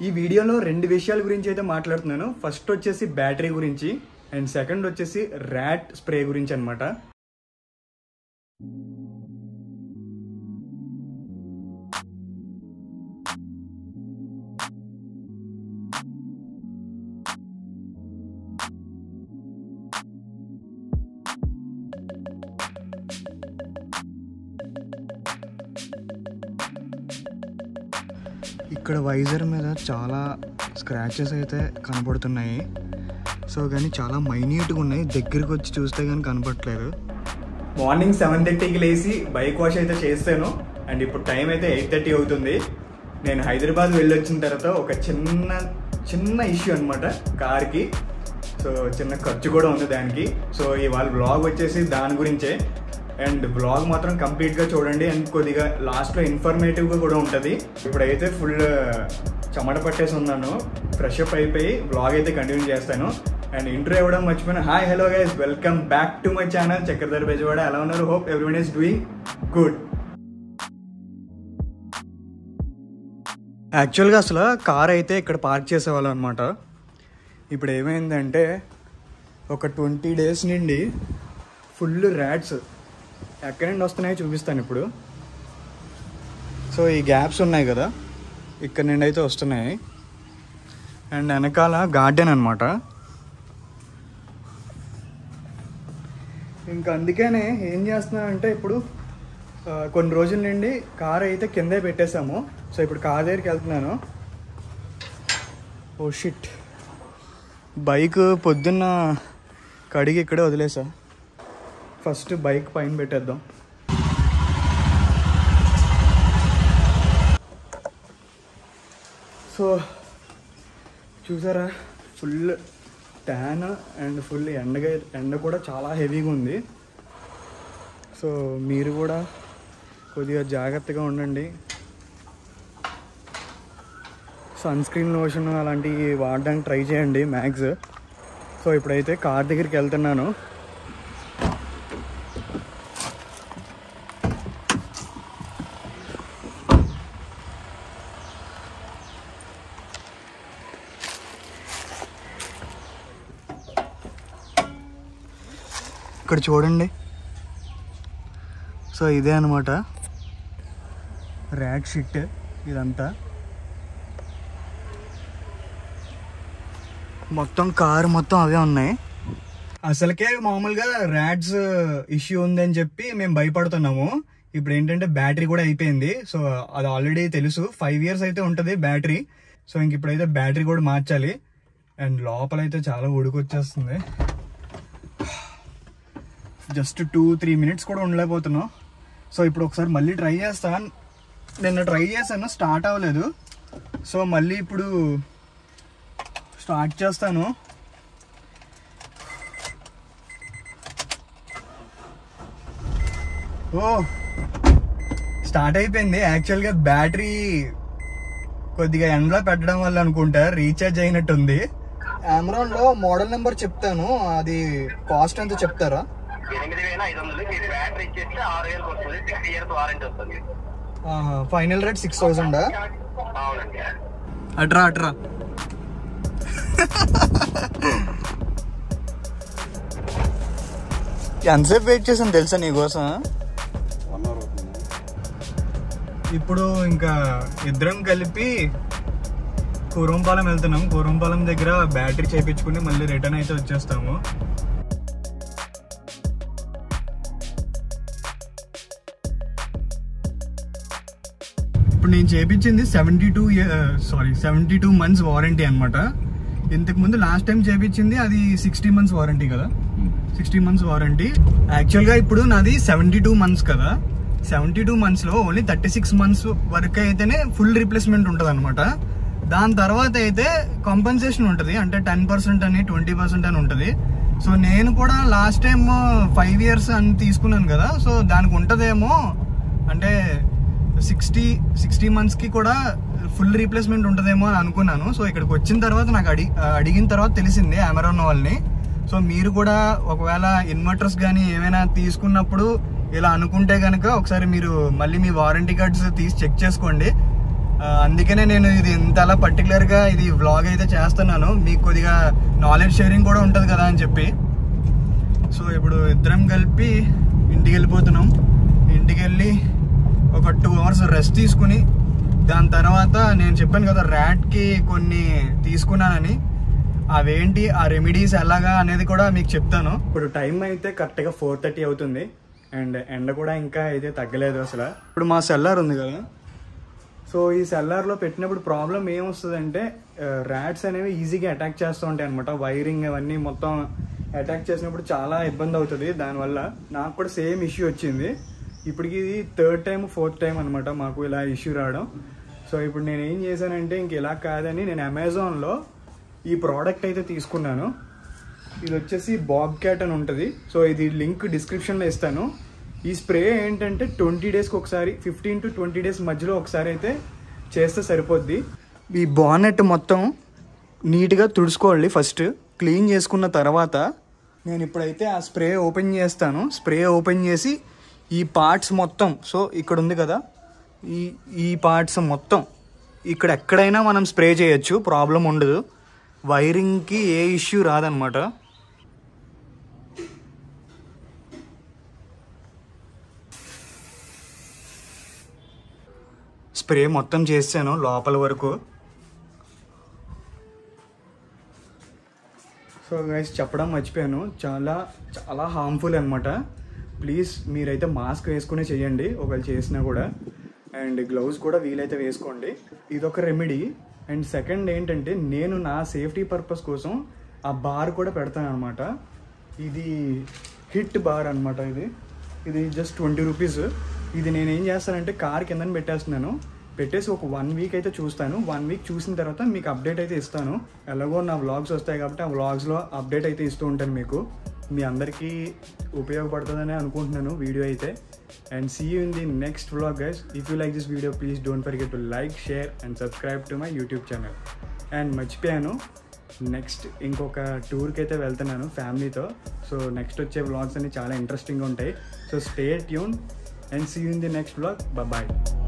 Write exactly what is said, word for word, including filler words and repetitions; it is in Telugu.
ఈ వీడియోలో రెండు విషయాల గురించి అయితే మాట్లాడుతున్నాను. ఫస్ట్ వచ్చేసి బ్యాటరీ గురించి అండ్ సెకండ్ వచ్చేసి ర్యాట్ స్ప్రే గురించి అన్నమాట. ఇక్కడ వైజర్ మీద చాలా స్క్రాచెస్ అయితే కనపడుతున్నాయి. సో కానీ చాలా మైన్యూట్గా ఉన్నాయి, దగ్గరికి వచ్చి చూస్తే కానీ కనపడట్లేదు. మార్నింగ్ సెవెన్ థర్టీకి లేచి బైక్ వాష్ అయితే చేస్తాను అండ్ ఇప్పుడు టైం అయితే ఎయిట్ థర్టీ అవుతుంది. నేను హైదరాబాద్ వెళ్ళి వచ్చిన తర్వాత ఒక చిన్న చిన్న ఇష్యూ అనమాట కార్కి. సో చిన్న ఖర్చు కూడా ఉంది దానికి. సో ఇవాళ బ్లాగ్ వచ్చేసి దాని గురించే. అండ్ బ్లాగ్ మాత్రం కంప్లీట్గా చూడండి అండ్ కొద్దిగా లాస్ట్లో ఇన్ఫర్మేటివ్గా కూడా ఉంటుంది. ఇప్పుడైతే ఫుల్ చెమట పట్టేసి ఉన్నాను, ఫ్రెష్ అప్ అయిపోయి బ్లాగ్ అయితే కంటిన్యూ చేస్తాను. అండ్ ఇంట్రో ఇవ్వడం మర్చిపోయినా. Hi hello guys, welcome back to my channel Chakradhar Bezawada. ఎలా ఉన్నారు? Hope everyone is doing good. యాక్చువల్గా అసలు కార్ అయితే ఇక్కడ పార్క్ చేసేవాళ్ళం అనమాట. ఇప్పుడు ఏమైందంటే ఒక ట్వంటీ డేస్ నుండి ఫుల్ ర్యాట్స్ ఎక్కడి నుండి వస్తున్నాయో చూపిస్తాను ఇప్పుడు. సో ఈ గ్యాప్స్ ఉన్నాయి కదా, ఇక్కడ నుండి అయితే వస్తున్నాయి. అండ్ వెనకాల గార్డెన్ అనమాట. ఇంకా అందుకనే ఏం చేస్తున్నానంటే ఇప్పుడు కొన్ని రోజుల నుండి కార్ అయితే కిందే పెట్టేశాము. సో ఇప్పుడు కార్ దగ్గరికి వెళ్తున్నాను. ఓ షిట్, బైక్ పొద్దున్న కడిగి ఇక్కడే వదిలేసా. ఫస్ట్ బైక్ పైన పెట్టేద్దాం. సో చూసారా, ఫుల్ ట్యాన్ అండ్ ఫుల్ ఎండగా ఎండ కూడా చాలా హెవీగా ఉంది. సో మీరు కూడా కొద్దిగా జాగ్రత్తగా ఉండండి. సన్ స్క్రీన్ లోషన్ అలాంటివి వాడడానికి ట్రై చేయండి మ్యాక్స్. సో ఇప్పుడైతే కార్ దగ్గరికి వెళ్తున్నాను. ఇక్కడ చూడండి. సో ఇదే అనమాట ర్యాట్ షిట్ ఇదంతా. మొత్తం కారు మొత్తం అవే ఉన్నాయి. అసలుకే మామూలుగా ర్యాట్స్ ఇష్యూ ఉందని చెప్పి మేము భయపడుతున్నాము. ఇప్పుడు ఏంటంటే బ్యాటరీ కూడా అయిపోయింది. సో అది ఆల్రెడీ తెలుసు, ఫైవ్ ఇయర్స్ అయితే ఉంటుంది బ్యాటరీ. సో ఇంక ఇప్పుడైతే బ్యాటరీ కూడా మార్చాలి. అండ్ లోపలైతే చాలా ఉడికొచ్చేస్తుంది. జస్ట్ టూ త్రీ మినిట్స్ కూడా ఉండలేకపోతున్నాం. సో ఇప్పుడు ఒకసారి మళ్ళీ ట్రై చేస్తాను. నిన్న ట్రై చేశాను, స్టార్ట్ అవ్వలేదు. సో మళ్ళీ ఇప్పుడు స్టార్ట్ చేస్తాను. ఓ స్టార్ట్ అయిపోయింది. యాక్చువల్గా బ్యాటరీ కొద్దిగా ఎండలో పెట్టడం వల్ల అనుకుంటా రీఛార్జ్ అయినట్టుంది. అమెరాన్లో మోడల్ నెంబర్ చెప్తాను, అది కాస్ట్ ఎంత చెప్తారా? Final rate six thousand. అట్రా అట్రా ఎంతసేపు వెయిట్ చేసాను తెలుసా నీకోసం? ఇప్పుడు ఇంకా ఇద్దరం కలిపి కూరంపాలెం వెళ్తున్నాం. కూరంపాలెం దగ్గర బ్యాటరీ చేయించుకుని మళ్ళీ రిటర్న్ అయితే వచ్చేస్తాము. ఇప్పుడు నేను చేయించింది seventy two sorry seventy two months warranty అనమాట. ఇంతకు ముందు లాస్ట్ టైం చేయించింది అది సిక్స్టీ మంత్స్ వారంటీ కదా, సిక్స్టీ మంత్స్ వారంటీ. యాక్చువల్గా ఇప్పుడు నాది సెవెంటీ టూ మంత్స్ కదా, సెవెంటీ టూ మంత్స్లో ఓన్లీ థర్టీ సిక్స్ మంత్స్ వరకు అయితేనే ఫుల్ రీప్లేస్మెంట్ ఉంటుంది అనమాట. దాని తర్వాత అయితే కాంపెన్సేషన్ ఉంటుంది, అంటే టెన్ పర్సెంట్ అని ట్వంటీ పర్సెంట్ అని ఉంటుంది. సో నేను కూడా లాస్ట్ టైం ఫైవ్ ఇయర్స్ అని తీసుకున్నాను కదా, సో దానికి ఉంటుందేమో అంటే సిక్స్టీ సిక్స్టీ మంత్స్కి కూడా ఫుల్ రీప్లేస్మెంట్ ఉంటుందేమో అని అనుకున్నాను. సో ఇక్కడికి వచ్చిన తర్వాత నాకు అడిగి అడిగిన తర్వాత తెలిసింది అమెరాన్ వాళ్ళని. సో మీరు కూడా ఒకవేళ ఇన్వర్టర్స్ కానీ ఏమైనా తీసుకున్నప్పుడు ఇలా అనుకుంటే కనుక ఒకసారి మీరు మళ్ళీ మీ వారంటీ కార్డ్స్ తీసి చెక్ చేసుకోండి. అందుకనే నేను ఇది ఇంతలా పర్టికులర్గా ఇది వ్లాగ్ అయితే చేస్తున్నాను, మీకు కొద్దిగా నాలెడ్జ్ షేరింగ్ కూడా ఉంటుంది కదా అని చెప్పి. సో ఇప్పుడు ఇద్దరం కలిపి ఇంటికి వెళ్ళిపోతున్నాం. ఇంటికి వెళ్ళి ఒక టూ అవర్స్ రెస్ట్ తీసుకుని దాని తర్వాత నేను చెప్పాను కదా ర్యాట్కి కొన్ని తీసుకున్నానని, అవేంటి ఆ రెమెడీస్ ఎలాగా అనేది కూడా మీకు చెప్తాను. ఇప్పుడు టైం అయితే కరెక్ట్గా ఫోర్ థర్టీ అవుతుంది అండ్ ఎండ కూడా ఇంకా అయితే తగ్గలేదు అసలు. ఇప్పుడు మా సెల్లార్ ఉంది కదా, సో ఈ సెల్లార్లో పెట్టినప్పుడు ప్రాబ్లం ఏమొస్తుందంటే ర్యాట్స్ అనేవి ఈజీగా అటాక్ చేస్తూ ఉంటాయి అనమాట. వైరింగ్ అవన్నీ మొత్తం అటాక్ చేసినప్పుడు చాలా ఇబ్బంది అవుతుంది. దానివల్ల నాకు కూడా సేమ్ ఇష్యూ వచ్చింది. ఇప్పటికి ఇది థర్డ్ టైం ఫోర్త్ టైం అనమాట మాకు ఇలా ఇష్యూ రావడం. సో ఇప్పుడు నేను ఏం చేశానంటే ఇంక ఇలా కాదని నేను అమెజాన్లో ఈ ప్రోడక్ట్ అయితే తీసుకున్నాను. ఇది వచ్చేసి బాబ్ క్యాట్ అని ఉంటుంది. సో ఇది లింక్ డిస్క్రిప్షన్లో ఇస్తాను. ఈ స్ప్రే ఏంటంటే ట్వంటీ డేస్కి ఒకసారి, ఫిఫ్టీన్ టు ట్వంటీ డేస్ మధ్యలో ఒకసారి అయితే చేస్తే సరిపోద్ది. ఈ బానెట్ మొత్తం నీట్గా తుడుచుకోవాలి. ఫస్ట్ క్లీన్ చేసుకున్న తర్వాత నేను ఇప్పుడైతే ఆ స్ప్రే ఓపెన్ చేస్తాను. స్ప్రే ఓపెన్ చేసి ఈ పార్ట్స్ మొత్తం, సో ఇక్కడ ఉంది కదా ఈ ఈ పార్ట్స్ మొత్తం ఇక్కడ ఎక్కడైనా మనం స్ప్రే చేయొచ్చు, ప్రాబ్లం ఉండదు. వైరింగ్కి ఏ ఇష్యూ రాదనమాట. స్ప్రే మొత్తం చేసాను లోపల వరకు. సో గైస్ చెప్పడం మర్చిపోయాను, చాలా చాలా హార్మ్ఫుల్ అనమాట. ప్లీజ్ మీరైతే మాస్క్ వేసుకునే చేయండి ఒకవేళ చేసినా కూడా, అండ్ గ్లౌస్ కూడా వీలైతే వేసుకోండి. ఇదొక రెమెడీ. అండ్ సెకండ్ ఏంటంటే నేను నా సేఫ్టీ పర్పస్ కోసం ఆ బార్ కూడా పెడతాను అనమాట. ఇది హిట్ బార్ అనమాట. ఇది ఇది జస్ట్ ట్వంటీ రూపీస్. ఇది నేను ఏం చేస్తానంటే కార్ కిందని పెట్టేస్తున్నాను. పెట్టేసి ఒక వన్ వీక్ అయితే చూస్తాను. వన్ వీక్ చూసిన తర్వాత మీకు అప్డేట్ అయితే ఇస్తాను. ఎలాగో నా వ్లాగ్స్ వస్తాయి కాబట్టి ఆ వ్లాగ్స్లో అప్డేట్ అయితే ఇస్తూ ఉంటాను మీకు. మీ అందరికీ ఉపయోగపడుతుందని అనుకుంటున్నాను వీడియో అయితే. And see you in the next vlog guys. If you like this video please don't forget to like, share and subscribe to my YouTube channel. And మర్చిపోయాను, నెక్స్ట్ ఇంకొక టూర్కి అయితే వెళ్తున్నాను ఫ్యామిలీతో. సో నెక్స్ట్ వచ్చే వ్లాగ్స్ అన్ని చాలా ఇంట్రెస్టింగ్గా ఉంటాయి. So stay tune and see you in the next vlog. Bye.